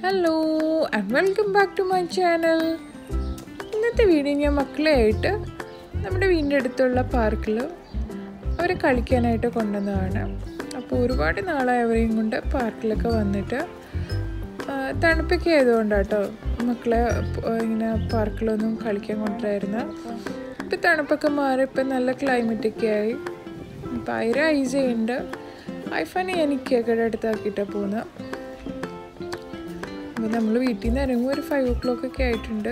Hello and welcome back to my channel. ഇന്നത്തെ video ഞാൻ മക്കളെയായിട്ട് നമ്മുടെ വീടിൻ്റെ അടുത്തുള്ള പാർക്കിൽ അവരെ കളിക്കാനായിട്ട് കൊണ്ടുവന്നതാണ്. അപ്പോൾ ഒരുപാട് നാളായി അവരെയും കൊണ്ട് പാർക്കിലൊക്കെ വന്നിട്ട് തണുപ്പൊക്കെ ആയതുകൊണ്ടാട്ടോ മക്കളെ ഇങ്ങനെ പാർക്കിലൊന്നും കളിക്കാൻ കൊണ്ടുവരായിരുന്നു. ഇപ്പോൾ തണുപ്പൊക്കെ മാറി ഇപ്പം നല്ല ക്ലൈമറ്റൊക്കെ ആയി. ഇപ്പം ഐസയുണ്ട്. ഐഫാനെ എനിക്കൊക്കെ അടുത്താക്കിയിട്ടാണ് പോകുന്നത്. അപ്പോൾ നമ്മൾ വീട്ടിൽ നിന്ന് ഇറങ്ങുമ്പോൾ ഒരു 5 o'clock ഒക്കെ ആയിട്ടുണ്ട്.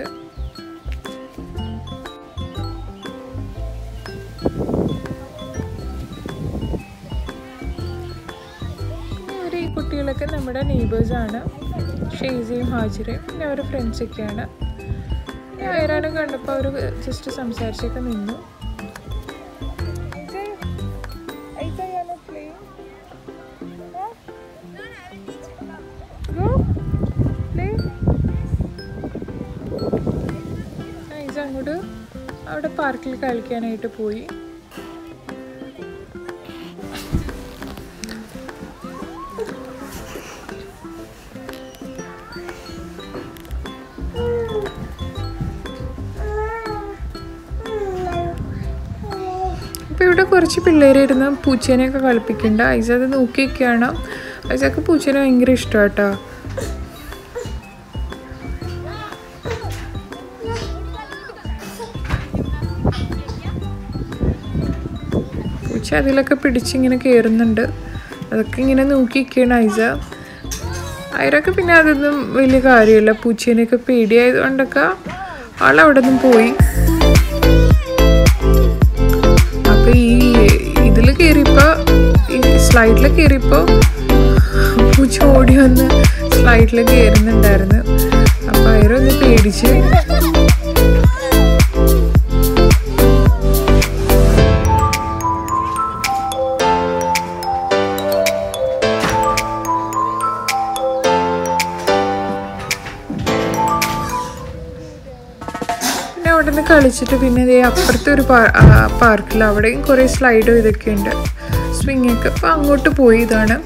ഈ കുട്ടികളൊക്കെ നമ്മുടെ നെയ്ബേഴ്സാണ്, ഷെയ്സയും ഹാജിറയും. പിന്നെ അവരുടെ ഫ്രണ്ട്സൊക്കെയാണ്. ഐറാനെ കണ്ടപ്പോൾ അവർ ജസ്റ്റ് സംസാരിച്ചൊക്കെ നിന്നു. അങ്ങോട്ട് അവിടെ പാർക്കിൽ കളിക്കാനായിട്ട് പോയി. അപ്പോൾ ഇവിടെ കുറച്ച് പിള്ളേരിരുന്ന് പൂച്ചേനെയൊക്കെ കളിപ്പിക്കുന്നുണ്ട്. ഐസ അത് നോക്കിയൊക്കെയാണ്. ഐസക്ക് പൂച്ചേനെ ഭയങ്കര ഇഷ്ടമാണ് കേട്ടോ. പൂച്ച അതിലൊക്കെ പിടിച്ചിങ്ങനെ കയറുന്നുണ്ട്. അതൊക്കെ ഇങ്ങനെ നോക്കിയിരിക്കുകയാണ് ഐസ. ഐറൊക്കെ പിന്നെ അതൊന്നും വലിയ കാര്യമില്ല. പൂച്ചേനെയൊക്കെ പേടിയായതുകൊണ്ടൊക്കെ ആളവിടെ നിന്നും പോയി. അപ്പോൾ ഇതിൽ കയറിയപ്പോൾ ഈ സ്ലൈഡിൽ കയറിയപ്പോൾ പൂച്ച ഓടി വന്ന് സ്ലൈഡിൽ കയറുന്നുണ്ടായിരുന്നു. അപ്പോൾ ഐറ ഒന്ന് പേടിച്ച്. അവിടെ നിന്ന് കളിച്ചിട്ട് പിന്നെ അപ്പുറത്തെ ഒരു പാർക്കിൽ അവിടെയും കുറേ സ്ലൈഡും ഇതൊക്കെ ഉണ്ട്, സ്വിങ്ങൊക്കെ. അപ്പോൾ അങ്ങോട്ട് പോയി. ഇതാണ്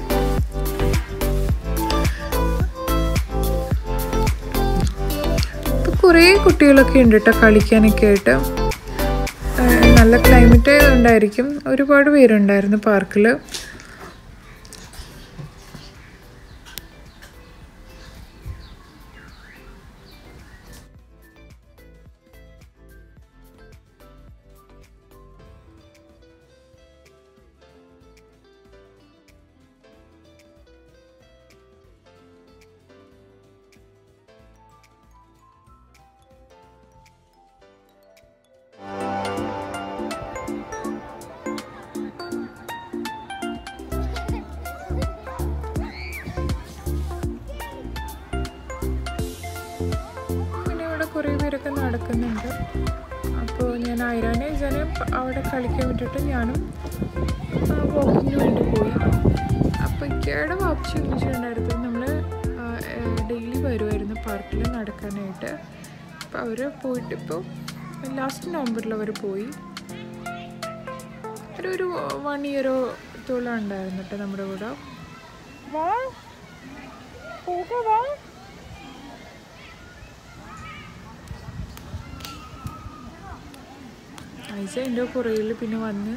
ഇപ്പോൾ കുറേ കുട്ടികളൊക്കെ ഉണ്ട് കേട്ടോ കളിക്കാനൊക്കെ ആയിട്ട്. നല്ല ക്ലൈമറ്റ് ഉണ്ടായിരിക്കും. ഒരുപാട് പേരുണ്ടായിരുന്നു പാർക്കിൽ. കുറേ പേരൊക്കെ നടക്കുന്നുണ്ട്. അപ്പോൾ ഞാൻ ഐറാനെ ഇജാനെ അവിടെ കളിക്കാൻ വിട്ടിട്ട് ഞാനും വാക്കിങ്ങിന് വേണ്ടി പോയി. അപ്പോൾ ഇക്കയുടെ വാപ്പച്ചി ഒന്നിച്ചിട്ടുണ്ടായിരുന്നു. നമ്മൾ ഡെയിലി വരുമായിരുന്നു പാർക്കിൽ നടക്കാനായിട്ട്. അപ്പോൾ അവർ പോയിട്ട് ഇപ്പോൾ ലാസ്റ്റ് നവംബറിൽ അവർ പോയി. ഒരു 1 year ഉണ്ടായിരുന്നു കേട്ടോ നമ്മുടെ കൂടെ. ഐസ എൻ്റെ പുറകിൽ പിന്നെ വന്ന്.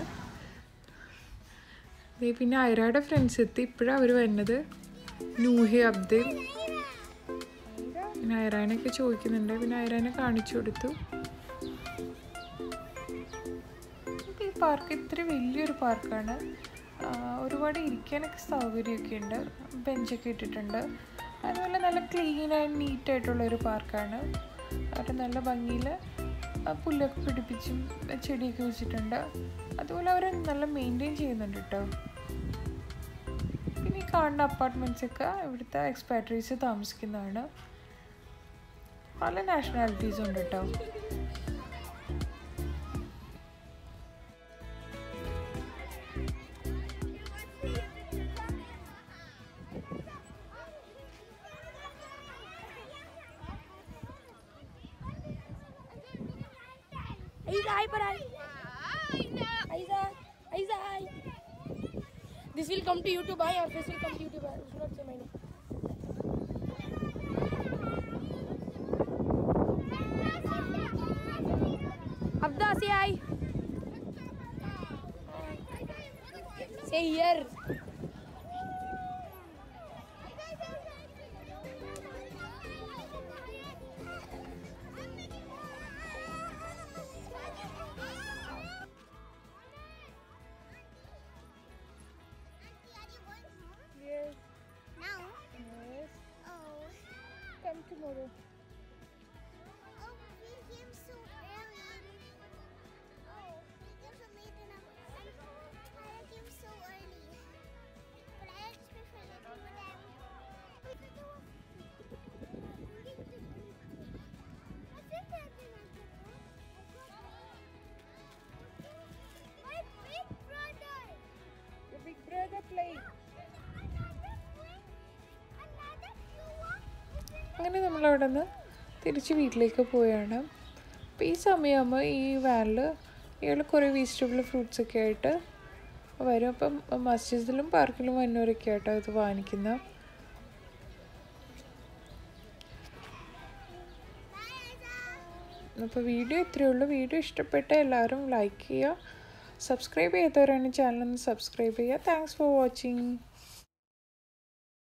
പിന്നെ ഐറയുടെ ഫ്രണ്ട്സ് എത്തി. ഇപ്പോഴാണ് അവർ വരുന്നത്, നൂഹി, അബ്ദുൽ. പിന്നെ ഐറാനൊക്കെ ചോദിക്കുന്നുണ്ട്. പിന്നെ ഐറാനെ കാണിച്ചു കൊടുത്തു. ഈ പാർക്ക് ഇത്ര വലിയൊരു പാർക്കാണ്. ഒരുപാട് ഇരിക്കാനൊക്കെ സൗകര്യമൊക്കെ ഉണ്ട്. ബെഞ്ചൊക്കെ ഇട്ടിട്ടുണ്ട്. അതുപോലെ നല്ല ക്ലീൻ ആൻഡ് നീറ്റായിട്ടുള്ളൊരു പാർക്കാണ്. അവർ നല്ല ഭംഗിയിൽ പുല്ലൊക്കെ പിടിപ്പിച്ചും ചെടിയൊക്കെ വെച്ചിട്ടുണ്ട്. അതുപോലെ അവർ നല്ല മെയിൻറ്റെയിൻ ചെയ്യുന്നുണ്ട് കേട്ടോ. പിന്നെ ഈ കാണുന്ന അപ്പാർട്ട്മെൻറ്റ്സൊക്കെ ഇവിടുത്തെ എക്സ്പാട്രീസ് താമസിക്കുന്നതാണ്. പല നാഷണാലിറ്റീസും ഉണ്ട് കേട്ടോ. This will come to YouTube. Or this will come to YouTube. I should not say my name. Abda, say hi. Say here. Yes. Now? Yes. Oh. Come tomorrow. Oh, we came so early. Oh, we came so late and I came so early. But I just prefer it for them. My big brother! Your big brother play. അങ്ങനെ നമ്മളവിടെ നിന്ന് തിരിച്ച് വീട്ടിലേക്ക് പോയാണ്. അപ്പോൾ ഈ സമയമാകുമ്പോൾ ഈ വാനിൽ ഇയാൾ കുറേ വെജിറ്റബിൾ ഫ്രൂട്ട്സൊക്കെ ആയിട്ട് വരും. അപ്പം മസ്ജിദിലും പാർക്കിലും വന്നവരൊക്കെ ആയിട്ടോ ഇത് വാങ്ങിക്കുന്നത്. അപ്പോൾ വീഡിയോ ഇത്രയേ ഉള്ളൂ. വീഡിയോ ഇഷ്ടപ്പെട്ട എല്ലാവരും ലൈക്ക് ചെയ്യുക. സബ്സ്ക്രൈബ് ചെയ്യാത്തവരാണ് ചാനൽ ഒന്ന് സബ്സ്ക്രൈബ് ചെയ്യുക. Thanks for watching.